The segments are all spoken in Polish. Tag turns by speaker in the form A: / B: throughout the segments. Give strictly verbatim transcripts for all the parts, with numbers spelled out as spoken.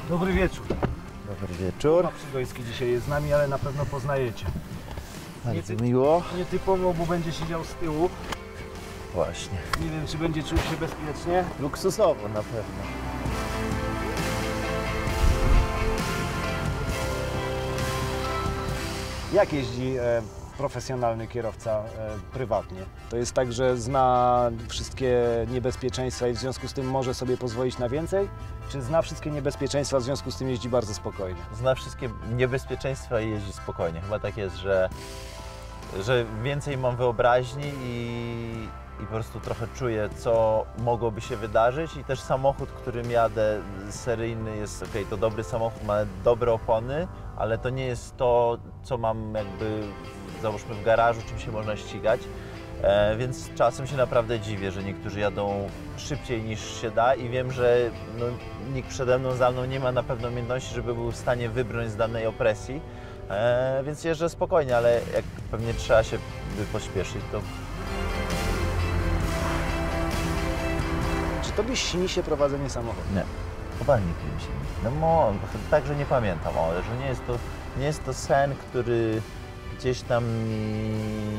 A: Dobry wieczór.
B: Dobry wieczór.
A: Tomasz Przygoński dzisiaj jest z nami, ale na pewno poznajecie.
B: Bardzo miło.
A: Nietypowo, bo będzie siedział z tyłu.
B: Właśnie.
A: Nie wiem, czy będzie czuł się bezpiecznie.
B: Luksusowo na pewno.
A: Jak jeździ e, profesjonalny kierowca e, prywatnie? To jest tak, że zna wszystkie niebezpieczeństwa i w związku z tym może sobie pozwolić na więcej? Czy zna wszystkie niebezpieczeństwa, w związku z tym jeździ bardzo spokojnie?
B: Zna wszystkie niebezpieczeństwa i jeździ spokojnie. Chyba tak jest, że, że więcej mam wyobraźni i, i po prostu trochę czuję, co mogłoby się wydarzyć. I też samochód, którym jadę, seryjny, jest ok, to dobry samochód, ma dobre opony, ale to nie jest to, co mam jakby, załóżmy, w garażu, czym się można ścigać. E, więc czasem się naprawdę dziwię, że niektórzy jadą szybciej niż się da i wiem, że no, nikt przede mną, za mną nie ma na pewno umiejętności, żeby był w stanie wybrnąć z danej opresji. E, więc jeżdżę spokojnie, ale jak pewnie trzeba się by pośpieszyć, to...
A: Czy tobie śni się prowadzenie samochodu?
B: Nie, chyba nikt mi się nie... No mo, tak, że nie pamiętam, ale że nie jest to, nie jest to sen, który gdzieś tam mi...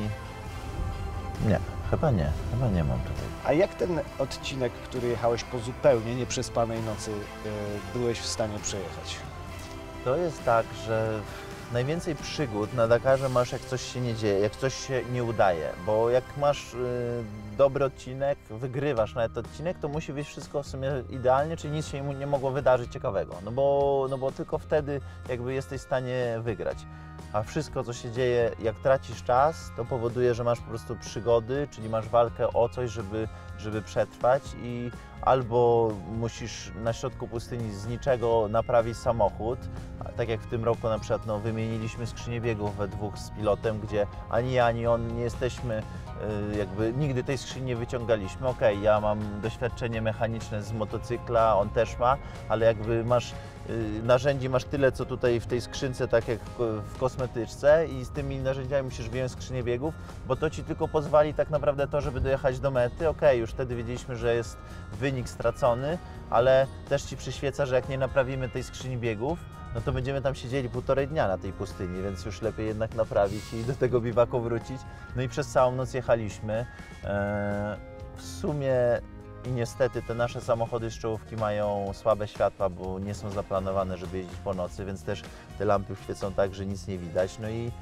B: Nie, chyba nie, chyba nie mam tutaj.
A: A jak ten odcinek, który jechałeś po zupełnie nieprzespanej nocy, e, byłeś w stanie przejechać?
B: To jest tak, że najwięcej przygód na Dakarze masz, jak coś się nie dzieje, jak coś się nie udaje, bo jak masz y, dobry odcinek, wygrywasz nawet odcinek, to musi być wszystko w sumie idealnie, czyli nic się nie mogło wydarzyć ciekawego, no bo, no bo tylko wtedy jakby jesteś w stanie wygrać. A wszystko, co się dzieje, jak tracisz czas, to powoduje, że masz po prostu przygody, czyli masz walkę o coś, żeby, żeby przetrwać i albo musisz na środku pustyni z niczego naprawić samochód, tak jak w tym roku na przykład no, wymieniliśmy skrzynię biegów we dwóch z pilotem, gdzie ani ja, ani on nie jesteśmy, jakby nigdy tej skrzyni nie wyciągaliśmy. Okej, okay, ja mam doświadczenie mechaniczne z motocykla, on też ma, ale jakby masz narzędzi, masz tyle, co tutaj w tej skrzynce, tak jak w kosmetyczce i z tymi narzędziami musisz wyjąć skrzynię biegów, bo to Ci tylko pozwoli tak naprawdę to, żeby dojechać do mety. Okej, okay, już wtedy wiedzieliśmy, że jest wynik stracony, ale też Ci przyświeca, że jak nie naprawimy tej skrzyni biegów, no to będziemy tam siedzieli półtorej dnia na tej pustyni, więc już lepiej jednak naprawić i do tego biwaku wrócić. No i przez całą noc jechaliśmy. W sumie i niestety te nasze samochody z czołówki mają słabe światła, bo nie są zaplanowane, żeby jeździć po nocy, więc też te lampy świecą tak, że nic nie widać. No i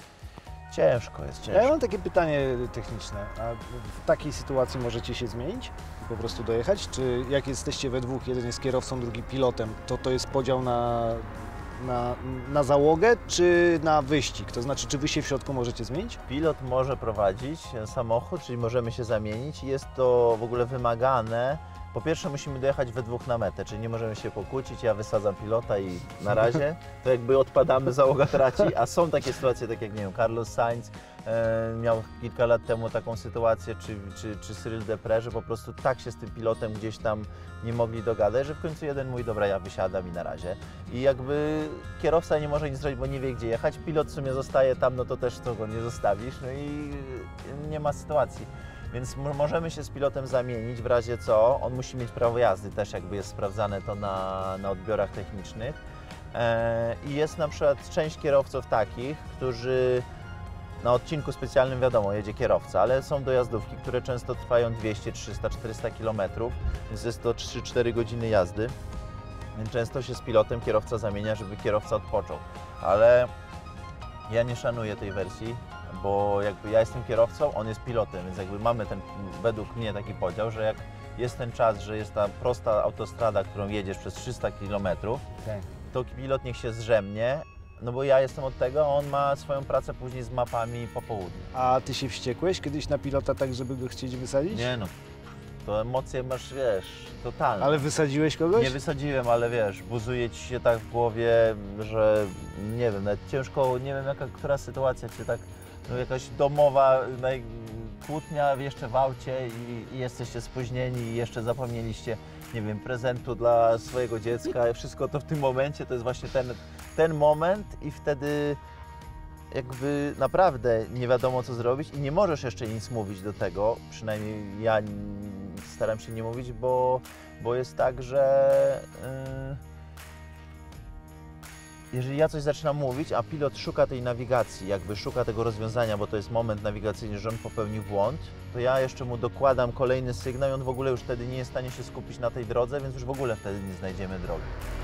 B: ciężko jest, ciężko.
A: Ja mam takie pytanie techniczne. A w takiej sytuacji możecie się zmienić i po prostu dojechać? Czy jak jesteście we dwóch, jeden jest kierowcą, drugi pilotem, to to jest podział na, na, na załogę czy na wyścig? To znaczy, czy wy się w środku możecie zmienić?
B: Pilot może prowadzić samochód, czyli możemy się zamienić i jest to w ogóle wymagane. Po pierwsze musimy dojechać we dwóch na metę, czyli nie możemy się pokłócić, ja wysadzam pilota i na razie to jakby odpadamy, załoga traci, a są takie sytuacje, tak jak nie wiem, Carlos Sainz e, miał kilka lat temu taką sytuację, czy, czy, czy Cyril Deprez, że po prostu tak się z tym pilotem gdzieś tam nie mogli dogadać, że w końcu jeden mówi, dobra, ja wysiadam i na razie. I jakby kierowca nie może nic zrobić, bo nie wie, gdzie jechać, pilot w sumie zostaje tam, no to też to go nie zostawisz, no i nie ma sytuacji. Więc możemy się z pilotem zamienić w razie co, on musi mieć prawo jazdy, też jakby jest sprawdzane to na, na odbiorach technicznych. E, I jest na przykład część kierowców takich, którzy na odcinku specjalnym wiadomo, jedzie kierowca, ale są dojazdówki, które często trwają dwieście, trzysta, czterysta kilometrów, więc jest to trzy cztery godziny jazdy. Więc często się z pilotem kierowca zamienia, żeby kierowca odpoczął. Ale ja nie szanuję tej wersji, bo jakby ja jestem kierowcą, on jest pilotem, więc jakby mamy ten, według mnie taki podział, że jak jest ten czas, że jest ta prosta autostrada, którą jedziesz przez trzysta kilometrów,
A: Tak.
B: to pilot niech się zrzemnie, no bo ja jestem od tego, a on ma swoją pracę później z mapami po południu.
A: A ty się wściekłeś kiedyś na pilota tak, żeby go chcieć wysadzić?
B: Nie no, to emocje masz, wiesz, totalne.
A: Ale wysadziłeś kogoś?
B: Nie wysadziłem, ale wiesz, buzuje ci się tak w głowie, że nie wiem, nawet ciężko, nie wiem jaka, która sytuacja cię tak, no jakaś domowa naj, kłótnia jeszcze w aucie i, i jesteście spóźnieni i jeszcze zapomnieliście, nie wiem, prezentu dla swojego dziecka. Wszystko to w tym momencie to jest właśnie ten, ten moment i wtedy jakby naprawdę nie wiadomo co zrobić i nie możesz jeszcze nic mówić do tego, przynajmniej ja staram się nie mówić, bo, bo jest tak, że yy, jeżeli ja coś zaczynam mówić, a pilot szuka tej nawigacji, jakby szuka tego rozwiązania, bo to jest moment nawigacyjny, że on popełnił błąd, to ja jeszcze mu dokładam kolejny sygnał i on w ogóle już wtedy nie jest w stanie się skupić na tej drodze, więc już w ogóle wtedy nie znajdziemy drogi.